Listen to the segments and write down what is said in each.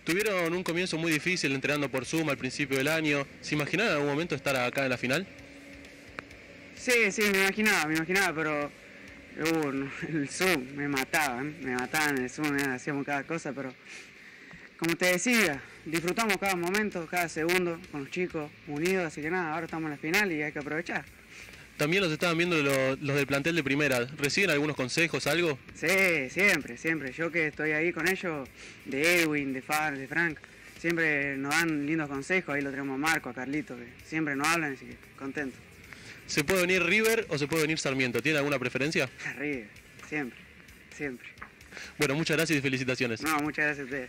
Tuvieron un comienzo muy difícil entrenando por Zoom al principio del año. ¿Se imaginaron en algún momento estar acá en la final? Sí, me imaginaba, pero el Zoom me mataban en el Zoom, hacíamos cada cosa, pero como te decía, disfrutamos cada momento, cada segundo con los chicos unidos, así que nada, ahora estamos en la final y hay que aprovechar. También los estaban viendo los del plantel de primera. ¿Reciben algunos consejos, algo? Sí, siempre. Yo que estoy ahí con ellos, de Edwin, de Far, de Frank, siempre nos dan lindos consejos. Ahí lo tenemos a Marco, a Carlito, que siempre nos hablan, así que contento. ¿Se puede venir River o se puede venir Sarmiento? ¿Tiene alguna preferencia? River, siempre. Bueno, muchas gracias y felicitaciones. No, muchas gracias a ustedes.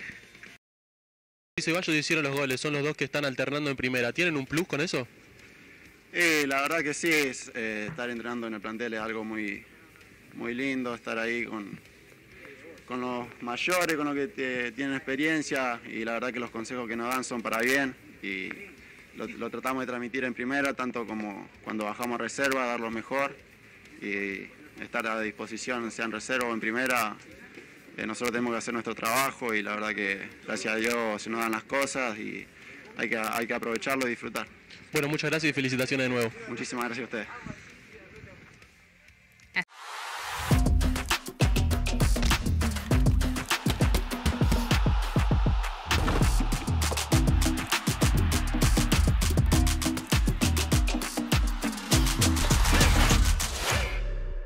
Y Ceballos hicieron los goles, son los dos que están alternando en primera. ¿Tienen un plus con eso? La verdad que sí, estar entrenando en el plantel es algo muy lindo, estar ahí con los mayores, con los que tienen experiencia, y la verdad que los consejos que nos dan son para bien y lo tratamos de transmitir en primera, tanto como cuando bajamos a reserva, dar lo mejor y estar a disposición, sea en reserva o en primera. Nosotros tenemos que hacer nuestro trabajo y la verdad que gracias a Dios se nos dan las cosas y hay que aprovecharlo y disfrutar. Bueno, muchas gracias y felicitaciones de nuevo. Muchísimas gracias a ustedes.